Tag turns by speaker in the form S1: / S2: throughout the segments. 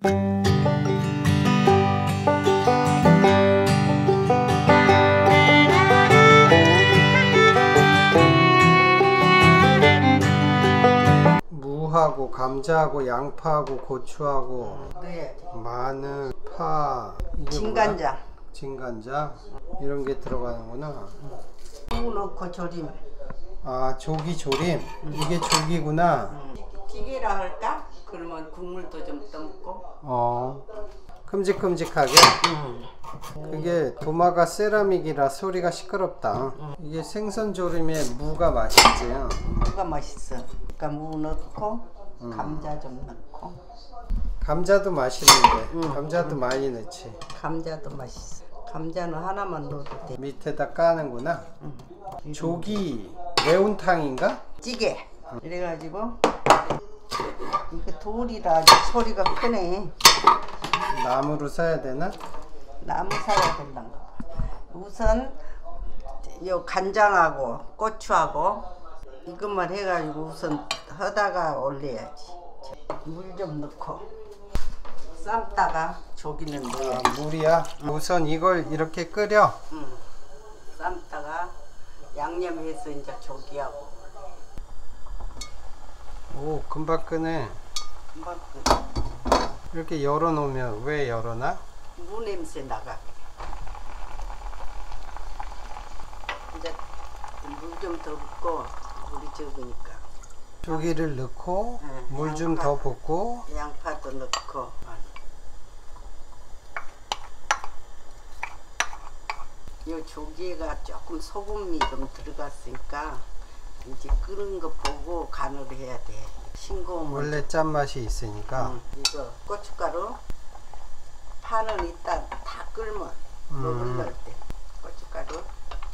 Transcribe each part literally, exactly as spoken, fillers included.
S1: 무하고 감자하고 양파하고 고추하고
S2: 네.
S1: 마늘, 파, 이게
S2: 진간장.
S1: 뭐야? 진간장 이런 게 들어가는구나.
S2: 무 넣고 조림.
S1: 아, 조기 조림. 음. 이게 조기구나.
S2: 음. 찌개라 할까? 그러면 국물도 좀 떠먹고.
S1: 어, 큼직큼직하게.
S2: 음.
S1: 그게 도마가 세라믹이라 소리가 시끄럽다. 음. 이게 생선 조림에 무가 맛있지.
S2: 무가 맛있어. 그러니까 무 넣고
S1: 음.
S2: 감자 좀 넣고.
S1: 감자도 맛있는데
S2: 음.
S1: 감자도 많이 넣지.
S2: 감자도 맛있어. 감자는 하나만 넣어도 돼.
S1: 밑에다 까는구나.
S2: 음.
S1: 조기 매운탕인가?
S2: 찌개. 음. 이래가지고 이게 돌이라 소리가 크네.
S1: 나무로 사야 되나?
S2: 나무 사야 된다. 우선 요 간장하고 고추하고 이것만 해가지고 우선 하다가 올려야지. 물 좀 넣고 삶다가 조기는 넣어야지.
S1: 아, 물이야? 응. 우선 이걸 이렇게 끓여.
S2: 응. 삶다가 양념해서 이제 조기하고.
S1: 오, 금방 끄네.
S2: 금방 끓여.
S1: 이렇게 열어놓으면 왜 열어놔?
S2: 무 냄새 나가게. 이제 물 좀 더 붓고 물이 적으니까.
S1: 조기를 넣고
S2: 네,
S1: 물 좀 더 붓고
S2: 양파도 넣고. 이 조기가 조금 소금이 좀 들어갔으니까 이제 끓은 거 보고 간을 해야 돼. 싱거우면
S1: 원래 짠맛이 있으니까.
S2: 음, 이거 고춧가루 파는 이따 다 끓면
S1: 음.
S2: 먹을 때 고춧가루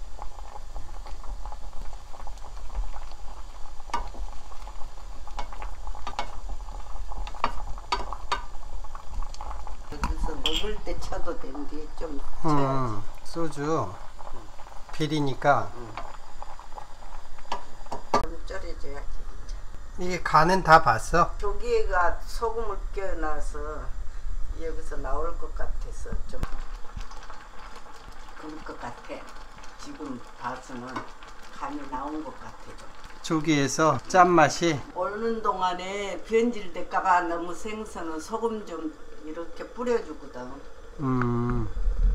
S2: 여기서 먹을 때 쳐도 되는데 좀 쳐야지.
S1: 음, 소주 비리니까.
S2: 음. 좀 졸여줘야지.
S1: 이게 간은 다 봤어?
S2: 조기가 소금을 껴놔서 여기서 나올 것 같아서 좀 그럴 것 같아. 지금 봐서는 간이 나온 것 같아. 좀.
S1: 조기에서 짠맛이.
S2: 얼는 동안에 변질될까봐 너무 생선은 소금 좀 이렇게 뿌려주거든.
S1: 음.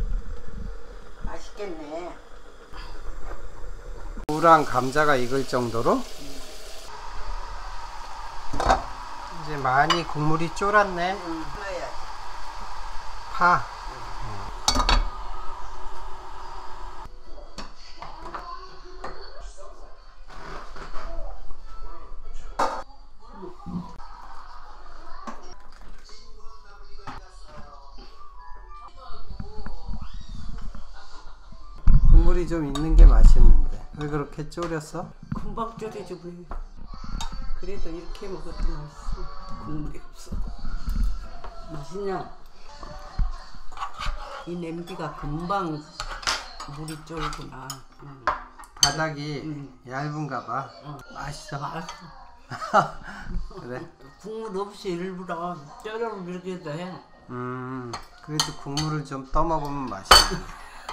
S2: 맛있겠네.
S1: 무랑 감자가 익을 정도로. 이제 많이 국물이 쫄았네.
S2: 음, 넣어야지.
S1: 파. 국물이 좀 있는 게 맛있는데 왜 그렇게 졸였어?
S2: 금방 졸여주고 그래도 이렇게 먹어도 맛있어. 국물이 없어. 맛있냐? 이 냄비가 금방 물이 쫄구나. 응.
S1: 바닥이
S2: 응.
S1: 얇은가 봐.
S2: 응.
S1: 맛있어.
S2: 맛있어.
S1: 그래?
S2: 국물 없이 일부러 쪄서 이렇게도 해.
S1: 음, 그래도 국물을 좀 떠먹으면 맛있네.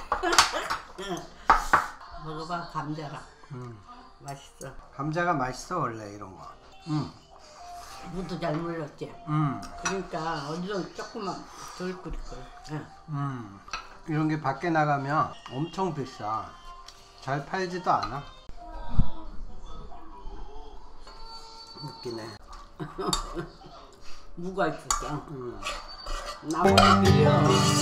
S2: 먹어봐. 감자랑.
S1: 음.
S2: 맛있어.
S1: 감자가 맛있어 원래 이런 거. 음.
S2: 무도 잘 물렸지.
S1: 음.
S2: 그러니까 어디서 조금만 덜 끓일 걸. 응.
S1: 음. 이런 게 밖에 나가면 엄청 비싸. 잘 팔지도 않아. 웃기네.
S2: 무가 있었어.
S1: 음.
S2: 나무를 빌려.